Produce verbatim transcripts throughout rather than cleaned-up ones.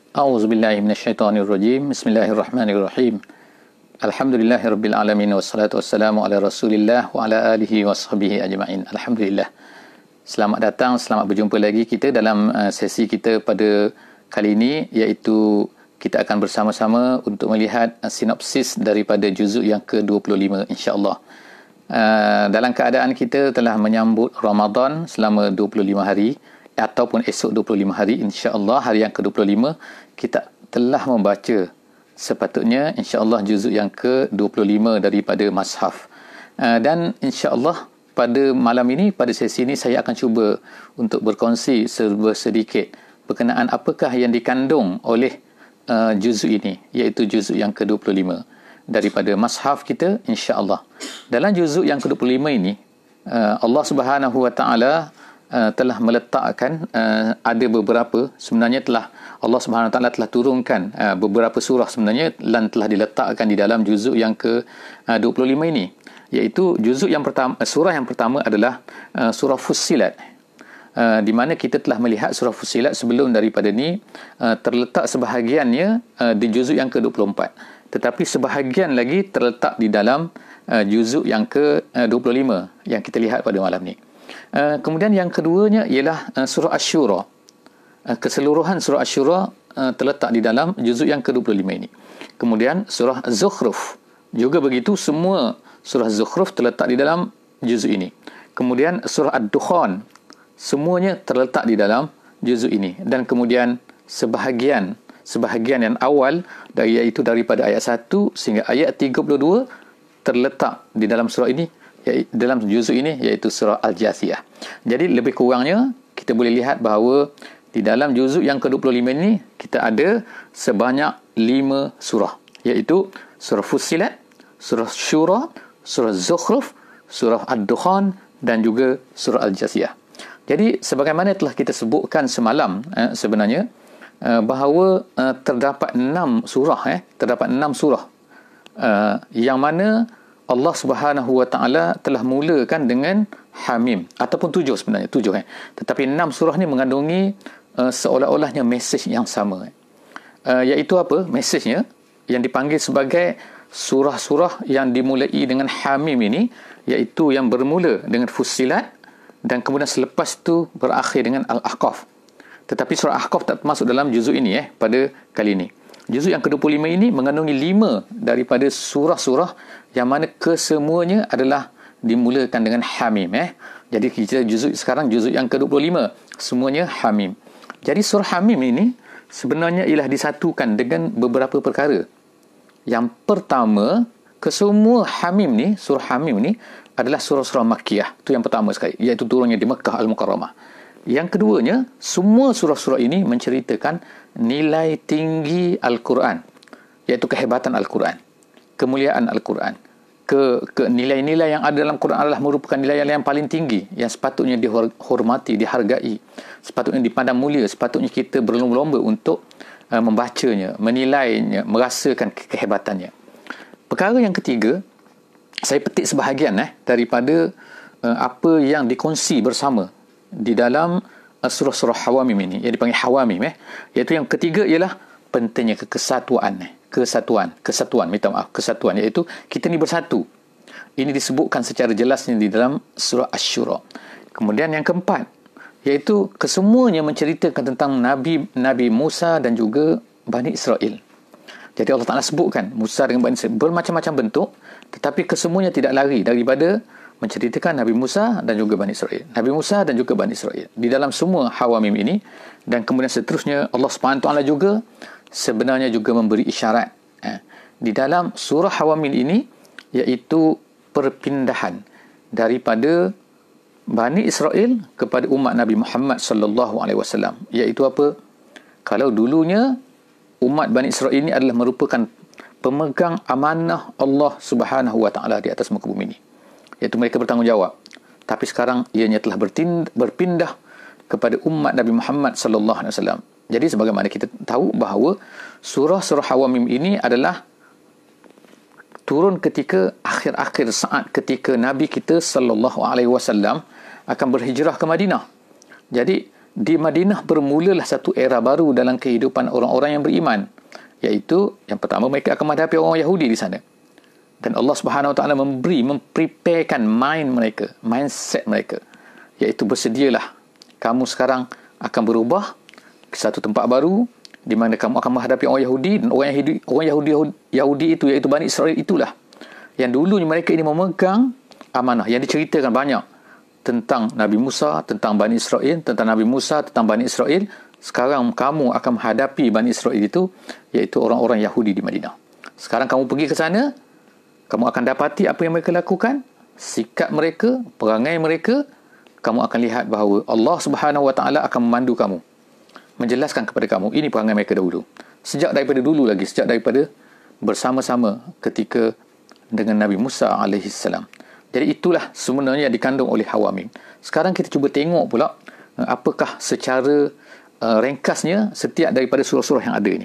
A'udzubillahi minasyaitonirrajim. Bismillahirrahmanirrahim. Alhamdulillahirabbil alamin wassalatu wassalamu ala Rasulillah wa ala alihi washabihi ajma'in. Alhamdulillah. Selamat datang, selamat berjumpa lagi kita dalam uh, sesi kita pada kali ini, iaitu kita akan bersama-sama untuk melihat uh, sinopsis daripada juzuk yang ke dua puluh lima, insya-Allah. Uh, dalam keadaan kita telah menyambut Ramadan selama dua puluh lima hari ataupun esok dua puluh lima hari, insya-Allah hari yang ke dua puluh lima kita telah membaca sepatutnya insya-Allah juzuk yang ke dua puluh lima daripada Mashaf. Uh, dan insya-Allah pada malam ini, pada sesi ini, saya akan cuba untuk berkongsi sedikit berkenaan apakah yang dikandung oleh uh, juzuk ini, iaitu juzuk yang ke dua puluh lima daripada Mashaf kita, insya-Allah. Dalam juzuk yang ke dua puluh lima ini, uh, Allah Subhanahu wa taala Uh, telah meletakkan uh, ada beberapa, sebenarnya telah Allah Subhanahu Wa Taala telah turunkan uh, beberapa surah sebenarnya dan telah diletakkan di dalam juzuk yang ke uh, dua puluh lima ini, iaitu juzuk yang pertama, surah yang pertama adalah uh, surah Fussilat, uh, di mana kita telah melihat surah Fussilat sebelum daripada ni uh, terletak sebahagiannya uh, di juzuk yang ke dua puluh empat, tetapi sebahagian lagi terletak di dalam uh, juzuk yang ke uh, dua puluh lima yang kita lihat pada malam ni. Uh, kemudian yang keduanya ialah uh, surah Asy-Syura. Uh, keseluruhan surah Asy-Syura uh, terletak di dalam juzuk yang ke dua puluh lima ini. Kemudian surah Zukhruf juga begitu, semua surah Zukhruf terletak di dalam juzuk ini. Kemudian surah Ad-Dukhan semuanya terletak di dalam juzuk ini. Dan kemudian sebahagian sebahagian yang awal dari, iaitu daripada ayat satu sehingga ayat tiga puluh dua terletak di dalam surah ini, dalam juzuk ini, iaitu surah Al-Jathiyah. Jadi lebih kurangnya kita boleh lihat bahawa di dalam juzuk yang ke dua puluh lima ini kita ada sebanyak lima surah, iaitu surah Fussilat, surah Syura, surah Zukhruf, surah Ad-Dukhan dan juga surah Al-Jathiyah. Jadi sebagaimana telah kita sebutkan semalam eh, sebenarnya eh, bahawa eh, terdapat enam surah eh terdapat enam surah eh, yang mana Allah Subhanahu Wa Taala telah mulakan dengan Hamim, ataupun tujuh sebenarnya, tujuh eh. Tetapi enam surah ni mengandungi uh, seolah-olahnya mesej yang sama. Eh. Uh, iaitu apa? Mesejnya yang dipanggil sebagai surah-surah yang dimulai dengan Hamim ini, iaitu yang bermula dengan Fussilat dan kemudian selepas tu berakhir dengan Al-Ahqaf. Tetapi surah Ahqaf tak termasuk dalam juzuk ini eh pada kali ini. Juzuk yang ke dua puluh lima ini mengandungi lima daripada surah-surah yang mana kesemuanya adalah dimulakan dengan Hamim. Eh. Jadi kita juzuk sekarang, juzuk yang ke dua puluh lima, semuanya Hamim. Jadi surah Hamim ini sebenarnya ialah disatukan dengan beberapa perkara. Yang pertama, kesemua Hamim ni, surah Hamim ni adalah surah-surah Makkiyah. Itu yang pertama sekali, iaitu turunnya di Makkah Al-Mukarramah. Yang keduanya, semua surah-surah ini menceritakan nilai tinggi Al-Quran, iaitu kehebatan Al-Quran, kemuliaan Al-Quran, ke, ke nilai-nilai yang ada dalam Quran adalah merupakan nilai-nilai yang paling tinggi, yang sepatutnya dihormati, dihargai, sepatutnya dipandang mulia, sepatutnya kita berlomba-lomba untuk uh, membacanya, menilainya, merasakan ke- kehebatannya. Perkara yang ketiga, saya petik sebahagian eh, daripada uh, apa yang dikongsi bersama di dalam uh, surah-surah Hawamim ini, yang dipanggil Hawamim eh. Iaitu yang ketiga ialah pentingnya kesatuan eh. Kesatuan, kesatuan, minta maaf, kesatuan, iaitu kita ni bersatu. Ini disebutkan secara jelasnya di dalam surah Asy-Syura. Kemudian yang keempat, iaitu kesemuanya menceritakan tentang Nabi Nabi Musa dan juga Bani Israel. Jadi Allah Ta'ala sebutkan Musa dengan Bani Israel bermacam-macam bentuk, tetapi kesemuanya tidak lari daripada menceritakan Nabi Musa dan juga Bani Israel. Nabi Musa dan juga Bani Israel di dalam semua Hawamim ini. Dan kemudian seterusnya Allah Subhanahu Wa Taala juga sebenarnya juga memberi isyarat eh, di dalam surah Hawamim ini, iaitu perpindahan daripada Bani Israel kepada umat Nabi Muhammad sallallahu alaihi wasallam. Iaitu apa? Kalau dulunya umat Bani Israel ini adalah merupakan pemegang amanah Allah Subhanahu Wa Taala di atas muka bumi ini, iaitu mereka bertanggungjawab. Tapi sekarang ianya telah bertind- berpindah kepada umat Nabi Muhammad sallallahu alaihi wasallam. Jadi sebagaimana kita tahu bahawa surah-surah Hawamim ini adalah turun ketika akhir-akhir saat ketika Nabi kita sallallahu alaihi wasallam akan berhijrah ke Madinah. Jadi di Madinah bermulalah satu era baru dalam kehidupan orang-orang yang beriman, iaitu yang pertama mereka akan menghadapi orang Yahudi di sana. Dan Allah Subhanahu Wa Taala memberi, mempreparekan mind mereka, mindset mereka, iaitu bersedialah kamu sekarang akan berubah ke satu tempat baru di mana kamu akan menghadapi orang Yahudi, dan orang Yahudi, orang Yahudi, Yahudi itu iaitu Bani Israel itulah yang dulunya mereka ini memegang amanah. Yang diceritakan banyak tentang Nabi Musa, tentang Bani Israel, tentang Nabi Musa, tentang Bani Israel. Sekarang kamu akan menghadapi Bani Israel itu, iaitu orang-orang Yahudi di Madinah. Sekarang kamu pergi ke sana, kamu akan dapati apa yang mereka lakukan, sikap mereka, perangai mereka. Kamu akan lihat bahawa Allah Subhanahu Wa Taala akan memandu kamu, menjelaskan kepada kamu ini perangai mereka dahulu. Sejak daripada dulu lagi, sejak daripada bersama-sama ketika dengan Nabi Musa alaihi salam. Jadi itulah sebenarnya yang dikandung oleh Hawamim. Sekarang kita cuba tengok pula apakah secara uh, ringkasnya setiap daripada surah-surah yang ada ini.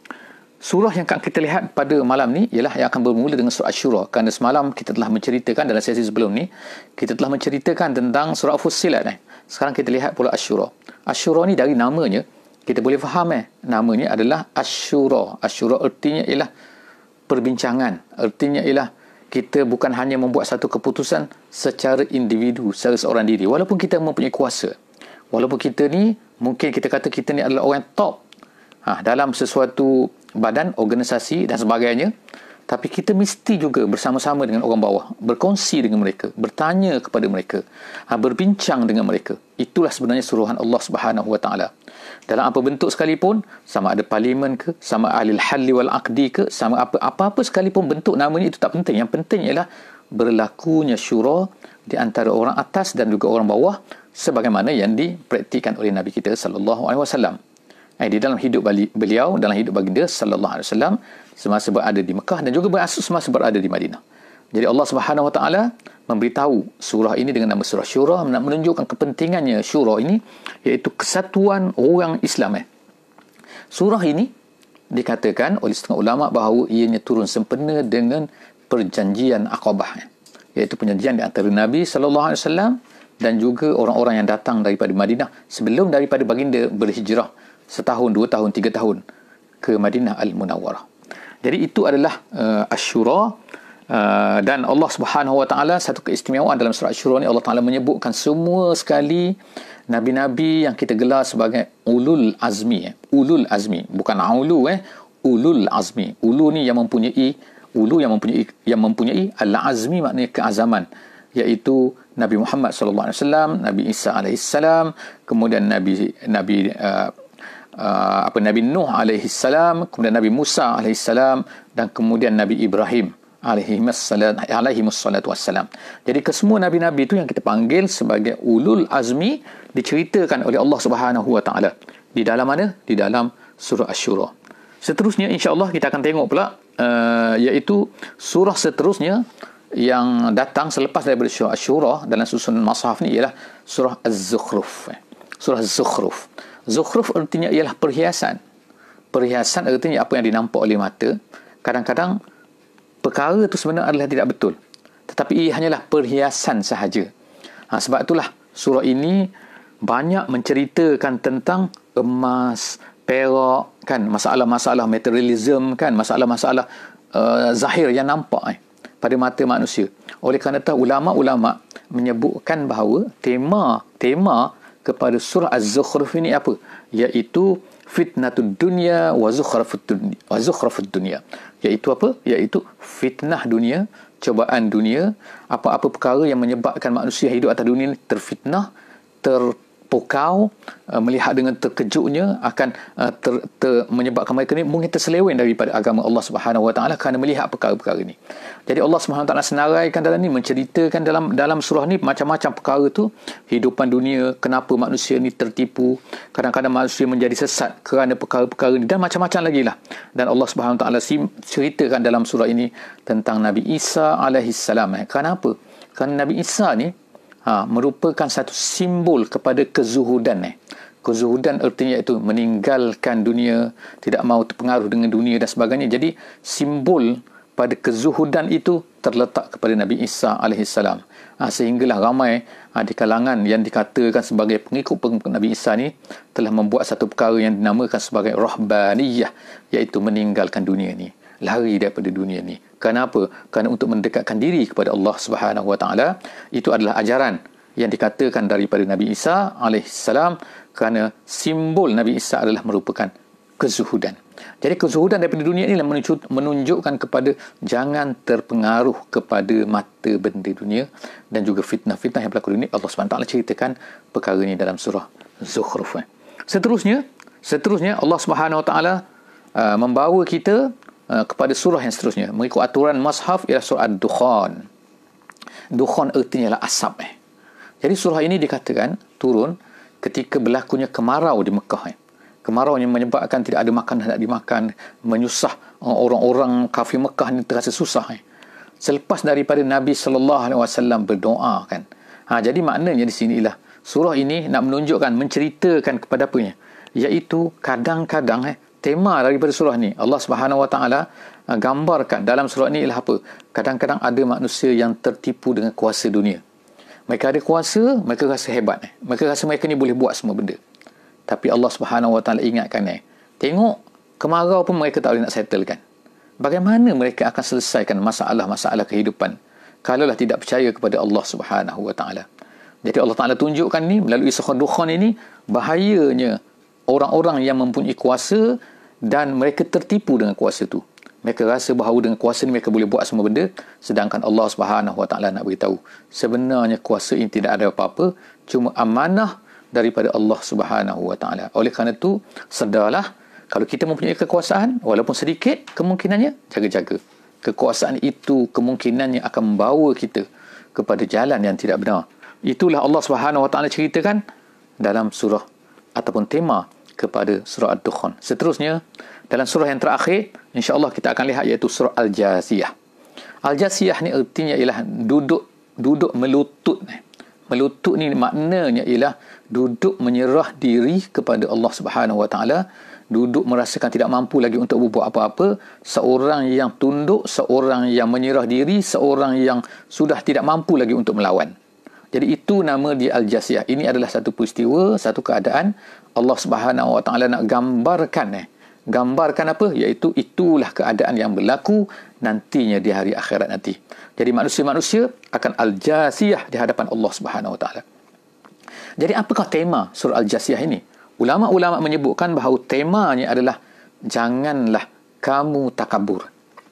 Surah yang akan kita lihat pada malam ni ialah yang akan bermula dengan surah Asy-Syura. Kerana semalam kita telah menceritakan dalam sesi sebelum ni, kita telah menceritakan tentang surah Fussilat. Eh. Sekarang kita lihat pula Asy-Syura. Asy-Syura ni dari namanya, kita boleh faham eh, namanya adalah Asy-Syura. Asy-Syura artinya ialah perbincangan. Artinya ialah kita bukan hanya membuat satu keputusan secara individu, secara seorang diri. Walaupun kita mempunyai kuasa. Walaupun kita ni, mungkin kita kata kita ni adalah orang top ha, dalam sesuatu badan, organisasi dan sebagainya. Tapi kita mesti juga bersama-sama dengan orang bawah, berkongsi dengan mereka, bertanya kepada mereka, ha, berbincang dengan mereka. Itulah sebenarnya suruhan Allah Subhanahu Wa Taala. Dalam apa bentuk sekalipun, sama ada parlimen ke, sama ahli halli wal aqdi ke, sama apa apa-apa sekalipun bentuk namanya, itu tak penting. Yang penting ialah berlakunya syura di antara orang atas dan juga orang bawah, sebagaimana yang dipraktikkan oleh Nabi kita sallallahu alaihi wasallam. Eh, di dalam hidup beliau, dalam hidup baginda sallallahu alaihi wasallam semasa berada di Mekah dan juga berasus semasa berada di Madinah. Jadi Allah Subhanahu Wa Taala memberitahu surah ini dengan nama surah Syura, nak menunjukkan kepentingannya syura ini, iaitu kesatuan orang Islam. Eh. Surah ini dikatakan oleh setengah ulama bahawa ianya turun sempena dengan perjanjian Aqabah, eh. iaitu perjanjian di antara Nabi sallallahu alaihi wasallam dan juga orang-orang yang datang daripada Madinah sebelum daripada baginda berhijrah setahun, dua tahun, tiga tahun ke Madinah Al-Munawwarah. Jadi itu adalah uh, Asy-Syura. Uh, dan Allah Subhanahu Wa Taala, satu keistimewaan dalam surah Asy-Syura ni, Allah Taala menyebutkan semua sekali nabi-nabi yang kita gelar sebagai ulul azmi. Eh. Ulul azmi, bukan ulu eh. Ulul azmi. Ulu ni yang mempunyai, ulu yang mempunyai yang mempunyai al-azmi maknanya keazaman, iaitu Nabi Muhammad sallallahu alaihi wasallam, Nabi Isa alaihi salam, kemudian Nabi Nabi uh, uh, apa Nabi Nuh alaihi salam, kemudian Nabi Musa alaihi salam, dan kemudian Nabi Ibrahim alaihi wassalatu wassalam. Jadi kesemua nabi-nabi itu yang kita panggil sebagai ulul azmi diceritakan oleh Allah Subhanahu Wa Taala di dalam mana? Di dalam surah Asy-Syura. Seterusnya insya-Allah kita akan tengok pula uh, iaitu surah seterusnya yang datang selepas daripada surah Asy-Syura dalam susunan mushaf ni ialah surah Az-Zukhruf. Surah Az-Zukhruf. Zukhruf artinya ialah perhiasan. Perhiasan artinya apa yang dinampak oleh mata. Kadang-kadang perkara itu sebenarnya adalah tidak betul, tetapi ia hanyalah perhiasan sahaja. Ha, sebab itulah surah ini banyak menceritakan tentang emas, perak, kan, masalah-masalah materialism, kan, masalah-masalah uh, zahir yang nampak eh, pada mata manusia. Oleh kerana itu ulama-ulama menyebutkan bahawa tema tema kepada surah Az-Zukhruf ini apa? Iaitu fitnatud dunya wa zukhrafud dunya, wa zukhrafud dunya. Iaitu apa? Iaitu fitnah dunia, cobaan dunia, apa-apa perkara yang menyebabkan manusia hidup atas dunia ini terfitnah, terpukau, uh, melihat dengan terkejutnya akan uh, ter, ter, menyebabkan mereka ni mungkin terseleweng daripada agama Allah Subhanahu Wa Taala kerana melihat perkara-perkara ini. Jadi Allah Subhanahu Wa Taala senaraikan dalam ni, menceritakan dalam dalam surah ni macam-macam perkara tu, hidupan dunia, kenapa manusia ni tertipu, kadang-kadang manusia menjadi sesat kerana perkara-perkara ni, dan macam-macam lagi lah. Dan Allah Subhanahu Wa Taala ceritakan dalam surah ini tentang Nabi Isa alaihi salam. Eh. Kenapa? Kerana Nabi Isa ni ha, merupakan satu simbol kepada kezuhudan. Eh. Kezuhudan artinya itu meninggalkan dunia, tidak mahu terpengaruh dengan dunia dan sebagainya. Jadi simbol kepada kezuhudan itu terletak kepada Nabi Isa alaihissalam. Ha, sehinggalah ramai ha, di kalangan yang dikatakan sebagai pengikut-pengikut Nabi Isa ni telah membuat satu perkara yang dinamakan sebagai rahbaniyah, iaitu meninggalkan dunia ni, lari daripada dunia ni. Kenapa? Kerana untuk mendekatkan diri kepada Allah Subhanahu Wa Taala. Itu adalah ajaran yang dikatakan daripada Nabi Isa alaihissalam, kerana simbol Nabi Isa adalah merupakan kezuhudan. Jadi kezuhudan daripada dunia ini menunjukkan kepada jangan terpengaruh kepada mata benda dunia dan juga fitnah-fitnah yang berlaku di dunia. Allah subhanahu wa taala ceritakan perkara ini dalam surah Zukhruf. Seterusnya, seterusnya Allah Subhanahu wa taala uh, membawa kita uh, kepada surah yang seterusnya. Mengikut aturan mushaf ialah surah Ad-Dukhan. Dukhan artinya ialah asap. Eh. Jadi surah ini dikatakan turun ketika berlakunya kemarau di Mekah. Eh. Kemarau yang menyebabkan tidak ada makan hendak dimakan, menyusah orang-orang kafir Mekah ni terasa susah. Eh. Selepas daripada Nabi sallallahu alaihi wasallam berdoa kan. Ha, jadi maknanya di sini ialah surah ini nak menunjukkan, menceritakan kepada apanya? Iaitu kadang-kadang eh, tema daripada surah ni Allah Subhanahu wa taala gambarkan dalam surah ni ialah apa? Kadang-kadang ada manusia yang tertipu dengan kuasa dunia. Mereka ada kuasa, mereka rasa hebat. Eh. Mereka rasa mereka ni boleh buat semua benda. Tapi Allah Subhanahu Wa Taala ingatkan eh, tengok kemarau pun mereka tak boleh nak settlekan. Bagaimana mereka akan selesaikan masalah-masalah kehidupan kalaulah tidak percaya kepada Allah Subhanahu Wa Taala. Jadi Allah Taala tunjukkan ni melalui surah Dukhan ini bahayanya orang-orang yang mempunyai kuasa dan mereka tertipu dengan kuasa tu. Mereka rasa bahawa dengan kuasa ni mereka boleh buat semua benda, sedangkan Allah Subhanahu Wa Taala nak beritahu sebenarnya kuasa ini tidak ada apa-apa, cuma amanah daripada Allah Subhanahu Wa Taala. Oleh kerana itu, sedarlah kalau kita mempunyai kekuasaan walaupun sedikit, kemungkinannya jaga-jaga. Kekuasaan itu kemungkinannya akan membawa kita kepada jalan yang tidak benar. Itulah Allah Subhanahu Wa Taala ceritakan dalam surah ataupun tema kepada surah Ad-Dukhan. Seterusnya, dalam surah yang terakhir, insya-Allah kita akan lihat iaitu surah Al-Jasiyah. Al-Jasiyah ni artinya ialah duduk duduk melutut. Melutut ni maknanya ialah duduk menyerah diri kepada Allah Subhanahu Wa Taala, duduk merasakan tidak mampu lagi untuk berbuat apa-apa, seorang yang tunduk, seorang yang menyerah diri, seorang yang sudah tidak mampu lagi untuk melawan. Jadi itu nama dia Al-Jasiyah. Ini adalah satu peristiwa, satu keadaan Allah Subhanahu Wa Taala nak gambarkan eh. Gambarkan apa? Iaitu itulah keadaan yang berlaku nantinya di hari akhirat nanti. Jadi manusia-manusia akan Al-Jasiyah di hadapan Allah Subhanahu Wa Taala. Jadi apakah tema surah Al-Jasiyah ini? Ulama-ulama menyebutkan bahawa temanya adalah janganlah kamu takabur.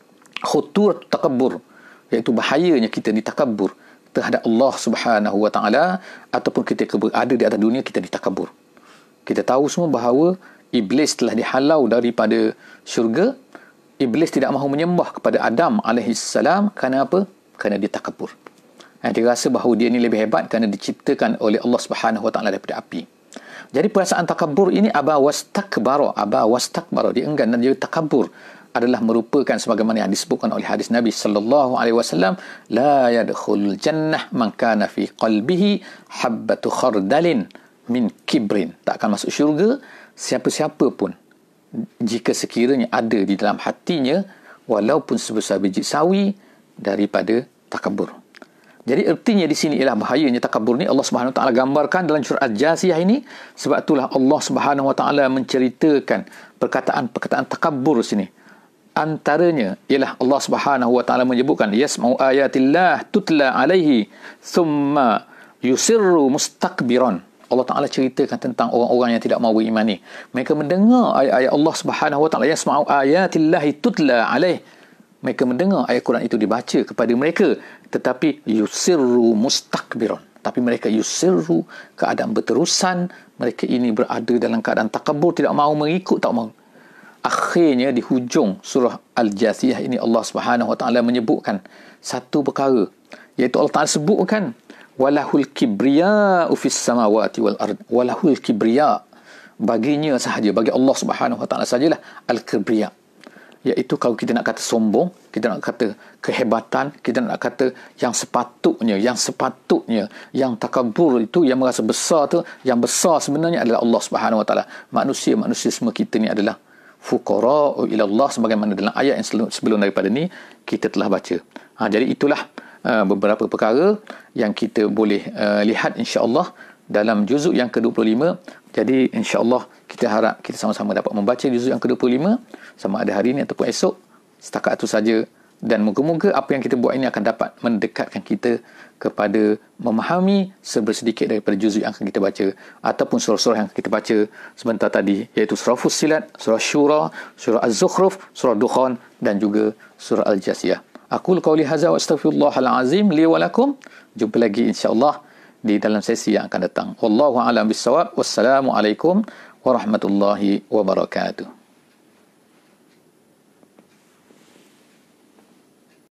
Khutur takabur, iaitu bahayanya kita ditakabur terhadap Allah Subhanahu Wa Taala ataupun kita berada di atas dunia kita ditakabur. Kita tahu semua bahawa Iblis telah dihalau daripada syurga. Iblis tidak mahu menyembah kepada Adam alaihissalam. Kerana apa? Kerana dia takabur. Dia rasa bahawa dia ni lebih hebat kerana diciptakan oleh Allah Subhanahu Wa Taala daripada api. Jadi perasaan takabur ini aba wastakbara, aba wastakbara, dia enggan dan dia takabur adalah merupakan sebagaimana yang disebutkan oleh hadis Nabi sallallahu alaihi wasallam, la yadkhul jannah man kana fi qalbihi habbatu khardalin min kibrin. Tak akan masuk syurga siapa-siapa pun jika sekiranya ada di dalam hatinya walaupun sebesar biji sawi daripada takabur. Jadi artinya di sini ialah bahayanya takabur ni Allah Subhanahu Wa Taala gambarkan dalam surah Al-Jasiyah ini. Sebab itulah Allah Subhanahu Wa Taala menceritakan perkataan-perkataan takabur sini. Antaranya ialah Allah Subhanahu Wa Taala menyebutkan yasma'u ayatillah tutla alaihi thumma yusirru mustakbiran. Allah Ta'ala ceritakan tentang orang-orang yang tidak mahu beriman ni. Mereka mendengar ayat-ayat Allah Subhanahu Wa Ta'ala. Yasma'u ayatillahi tutla alaih. Mereka mendengar ayat Quran itu dibaca kepada mereka. Tetapi yusirru mustakbiran. Tapi mereka yusirru, keadaan berterusan. Mereka ini berada dalam keadaan takabur, tidak mahu mengikut, tak mahu. Akhirnya di hujung surah Al-Jasiyah ini Allah Subhanahu Wa Ta'ala menyebutkan satu perkara. Iaitu Allah Ta'ala sebutkan walahul kibriya fis samawati wal ard. Walahul kibriya, baginya sahaja, bagi Allah Subhanahu Wa Taala sajalah al-kibriya. Iaitu kalau kita nak kata sombong, kita nak kata kehebatan, kita nak kata yang sepatutnya, yang sepatutnya, yang takabur itu, yang merasa besar tu, yang besar sebenarnya adalah Allah Subhanahu Wa Taala. Manusia-manusia semua kita ni adalah fuqara'u ila Allah, sebagaimana dalam ayat yang sebelum daripada ni kita telah baca. Ha, jadi itulah uh, beberapa perkara yang kita boleh uh, lihat insya-Allah dalam juzuk yang ke dua puluh lima. Jadi insya-Allah kita harap kita sama-sama dapat membaca juzuk yang ke dua puluh lima sama ada hari ini ataupun esok. Setakat itu saja, dan moga-moga apa yang kita buat ini akan dapat mendekatkan kita kepada memahami sebersedikit daripada juzuk yang akan kita baca ataupun surah-surah yang kita baca sebentar tadi, iaitu surah Fussilat, surah Syura, surah Az-Zukhruf, surah Dukhan dan juga surah Al-Jasiyah. Aqul qawli hadza wa astaghfirullahal azim li wa lakum. Jumpa lagi insya-Allah di dalam sesi yang akan datang. Wallahu a'lam bissawab. Wassalamu alaikum warahmatullahi wabarakatuh.